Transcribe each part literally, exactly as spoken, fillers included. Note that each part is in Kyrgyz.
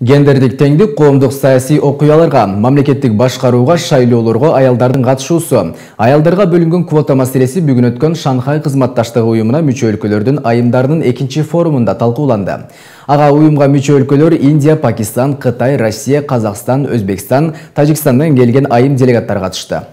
Гендердик теңдик коомдук саясий окуяларга, мамлекеттик башкарууга, шайлоолорго аялдардын катышуусу. Аялдарга бөлүнгөн квота маселеси бүгүн өткөн Шанхай кызматташтыгы уюмуна мүчө өлкөлөрдүн айымдарынын экинчи форумунда талкууланды. Ага уюмга мүчө өлкөлөр Индия, Пакистан, Кытай, Россия, Казакстан, Өзбекстан, Тажикстандан келген айым делегаттар катышты.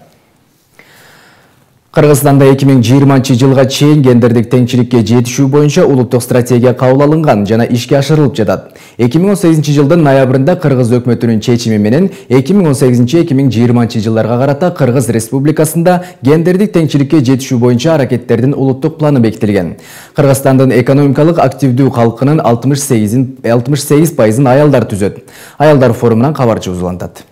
Кыргызстанда эки миң жыйырманчы жылга чейин гендердик теңчиликке жетишүү боюнча улуттук стратегия кабыл алынган жана ишке ашырылып жатат. эки миң он сегизинчи жылдын ноябрында Кыргыз өкмөтүнүн чечими менен эки миң он сегизинчи — эки миң жыйырманчы жылдарга карата Кыргыз Республикасында гендердик теңчиликке жетишүү боюнча аракеттердин улуттук планы бекитилген. Кыргызстандын экономикалык активдүү калкынын алтымыш сегиз пайызын аялдар түзөт. Аялдар форумунан кабарчыбыз улантат.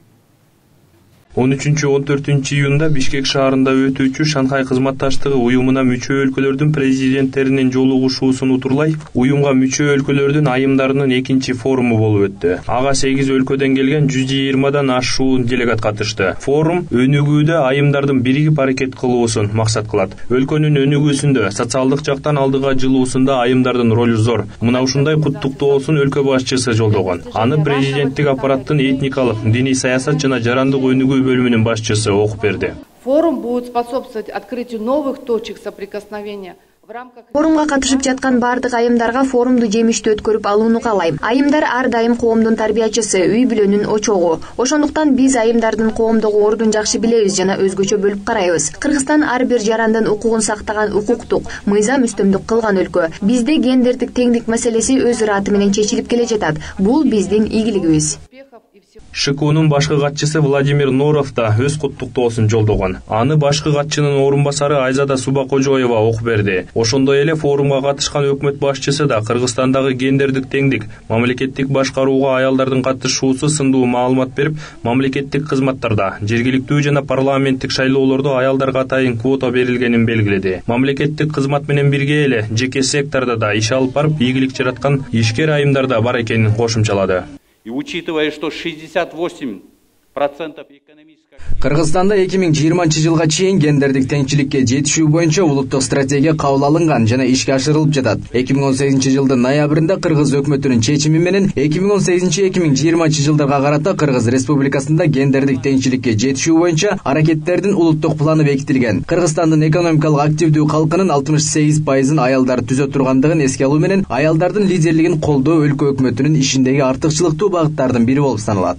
он үчүнчү — он төртүнчү июнда Бишкек шаарында өтүүчү Шанхай кызматташтыгы уюмуна мүчө өлкөлөрдүн президенттеринин жолугушуусун утурлай, уюмга мүчө өлкөлөрдүн айымдарынын экинчи форуму болуп өттү. Ага сегиз өлкөдөн келген жүз жыйырмадан ашуун делегат катышты. Форум өнүгүүдө айымдардын биригип аракет кылуусун максат кылат. Өлкөнүн өнүгүүсүндө, социалдык жактан алдыга жылуусунда айымдардын ролу зор. Мына ушундай куттуктоосун өлкө башчысы жолдогон. Аны президенттик аппараттын этникалык, диний саясат жана жарандык өнүгүү бөлүмүнүн башчысы окуп берди. Форум будет способствовать открытию новых точек соприкосновения. Форумга катышып жаткан бардык айымдарга форумду жемиштүү өткөрүп алууну каалайм. Айымдар ар дайым коомдун тарбиячысы, үй бүлөнүн очогу. Ошондуктан биз айымдардын коомдогу ордун жакшы билебиз жана өзгөчө бөлүп карайбыз. Кыргызстан ар бир жарандын укугун сактаган укуктук, мыйзам үстөмдүк кылган өлкө. Бизде гендердик теңдик маселеси өз ыраты менен чечилип келе жатат. Бул биздин ийгилигибиз. ШКУнун башкы катчысы Владимир Норов да өз куттуктоосун жолдогон. Аны башкы катчынын орун басары Айзада Субакожоева окуп берди. Ошондой эле форумга катышкан өкмөт башчысы да Кыргызстандагы гендердик теңдик, мамлекеттик башкарууга аялдардын катышуусу сындуу маалымат берип, мамлекеттик кызматтарда, жергиликтүү жана парламенттик шайлоолордо аялдарга атайын квота берилгенин белгиледи. Мамлекеттик кызмат менен бирге эле жеке секторда да иш алып барып, ийгилик жараткан ишкер айымдар да бар экенин кошумчалады. И учитывая, что шестьдесят восемь процентов экономического... Кыргызстанда эки миң жыйырманчы жылга чейин гендердик теңчиликке жетишүү боюнча улуттук стратегия кабыл алынган жана ишке ашырылып жатат. эки миң он сегизинчи жылдын ноябрында Кыргыз өкмөтүнүн чечими менен эки миң он сегизинчи — эки миң жыйырманчы жылдарга карата Кыргыз Республикасында гендердик теңчиликке жетишүү боюнча аракеттердин улуттук планы бекитилген. Кыргызстандын экономикалык активдүү калкынын алтымыш сегиз пайызын аялдар түзө тургандыгын эске алуу менен аялдардын лидерлигин колдоо өлкө өкмөтүнүн ишиндеги артыкчылыктуу багыттардын бири болуп саналат.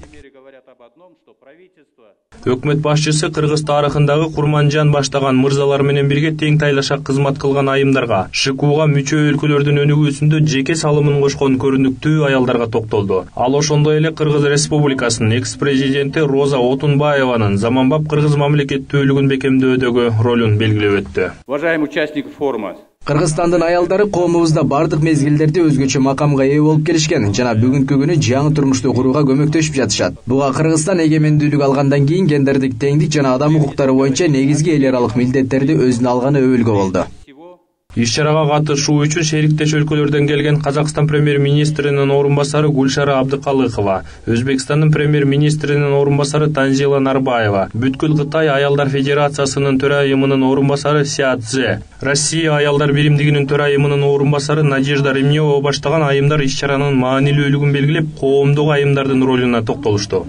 Өкмөт башчысы Кыргыз тарыхындагы Курманжан баштаган мырзалар менен бирге тең тайлашак кызмат кылган айымдарга, ШКУга мүчө өлкөлөрдүн өнүгүүсүндө жеке салымын кошкон көрүнүктүү аялдарга токтолду. Ал ошондой эле Кыргыз Республикасынын экс-президенти Роза Отунбаеванын заманбап кыргыз мамлекеттүүлүгүн бекемдөөдөгү ролун белгилеп өттү. Уважаемые участники форума, Кыргызстандын аялдары коомубузда бардык мезгилдерде өзгөчө макамга ээ болуп келишкен жана бүгүнкү күнү жаңы турмушту курууга көмөктөшүп жатышат. Буга Кыргызстан эгемендүүлүк алгандан кийин гендердик теңдик жана адам укуктары боюнча негизги эл аралык милдеттерди өзүнө алганы өбөлгө болду. Иш-чарага катышуу үчүн шериктеш өлкөлөрдөн келген Казакстан премьер-министринин орун басары Гульшара Абдыкалыкова, Өзбекстандын премьер-министринин орун басары Танзила Нарбаева, бүткүл Кытай аялдар федерациясынын төрайымынын орун басары Ся Цзэ, Россия аялдар биримдигинин төрайымынын орун басары Надежда Ремнева баштаган айымдар иш-чаранын маанилүүлүгүн белгилеп, коомдук айымдардын ролуна токтолушту.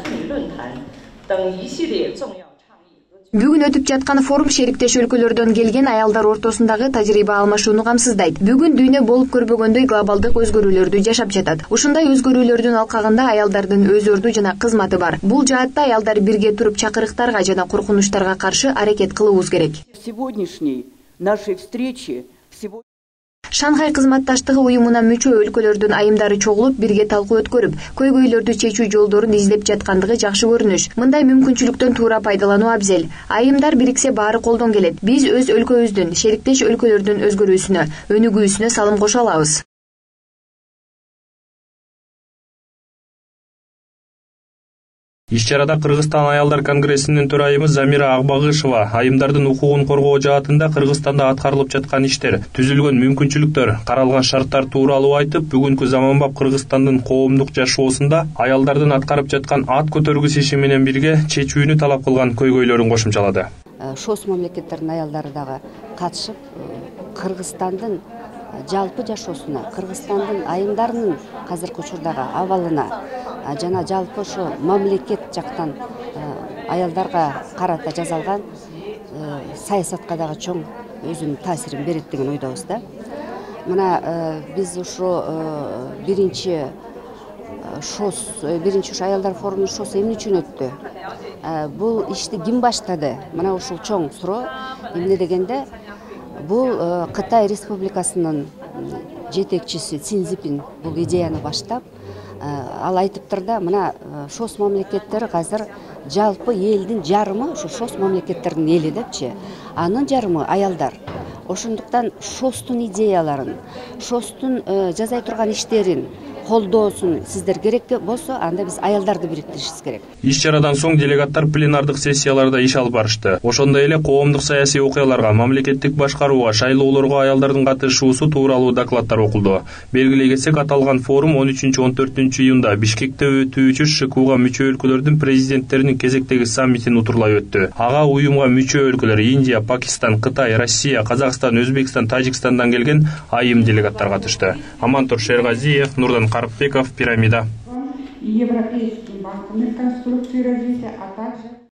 Бүгүн өтүп жаткан форум шериктеш өлкөлөрдөн келген аялдар ортосундагы тажрыйба алмашууну камсыздайт. Бүгүн дүйнө болуп көрбөгөндөй глобалдык өзгөрүүлөрдү жашап жатат. Ушундай өзгөрүүлөрдүн алкагында аялдардын өз орду жана кызматы бар. Бул жаатта аялдар бирге туруп чакырыктарга жана коркунучтарга каршы аракет кылуубуз керек. Сегодняшней нашей встречи Шанхай кызматташтыгы уюмуна мүчө өлкөлөрдүн айымдары чогулуп, бирге талкуу өткөрүп, көйгөйлөрдү чечүү жолдорун издеп жаткандыгы жакшы көрүнүш. Мындай мүмкүнчүлүктөн туура пайдалануу абзел. Айымдар бириксе баары колдон келет. Биз өз өлкөбүздүн, шериктеш өлкөлөрдүн өзгөрүүсүнө, өнүгүүсүнө салым кошо алабыз. Иш-чарада Кыргызстан аялдар конгрессинин төрайымы Замира Акбагышева айымдардын укугун коргоо жаатында Кыргызстанда аткарылып жаткан иштер, түзүлгөн мүмкүнчүлүктөр, каралган шарттар тууралуу айтып, бүгүнкү заманбап Кыргызстандын коомдук жашоосунда аялдардын аткарып жаткан ат көтөргүс иши менен бирге чечүүнү талап кылган көйгөйлөрүн кошумчалады. Шос мамлекеттердин аялдары дагы катышып, Кыргызстандын жалпы жашоосуна, Кыргызстандын айымдарынын азыркы учурдагы абалына жана жалпы ошо мамлекет жактан аялдарга карата жасалган саясатка дагы чоң өзүнүн таасирин берет деген ойдобуз да. Мына биз ошо биринчи шос биринчи ушу аялдар форумунун шосу эмне үчүн өттү? Бул ишти ким баштады? Мына ушул чоң суроо. Эмне дегенде, бул Кытай Республикасынын жетекчиси Цин Цзиньпин бул идеяны баштап, ал айтыптыр да, мына шос мамлекеттери азыр жалпы элдин жарымы ушу шос мамлекеттердин эли депчи, анын жарымы аялдар. Ошондуктан шостун идеяларын, шостун жасай турган иштерин колдоосун сиздер керек болсо, анда биз аялдарды бириктиришибиз керек. Иш чарадан соң делегаттар пленардык сессияларда иш алып барышты. Ошондой эле коомдук саясий окуяларга, мамлекеттик башкарууга, шайлоолорго аялдардын катышуусу тууралуу докладдар окулду. Белгилей кетсек, аталган форум он үчүнчү он төртүнчү июнда Бишкекте өтүүчү ШКУга мүчө өлкөлөрдүн президенттеринин кезектеги саммитин утурлай өттү. Ага уюмга мүчө өлкөлөр Индия, Пакистан, Кытай, Россия, Казакстан, Өзбекстан, Тажикстандан келген айым делегаттар катышты. Амантур Шергазиев, Нурдан Карпбеков, Пирамида. Европейским банком реконструкции и развития, а также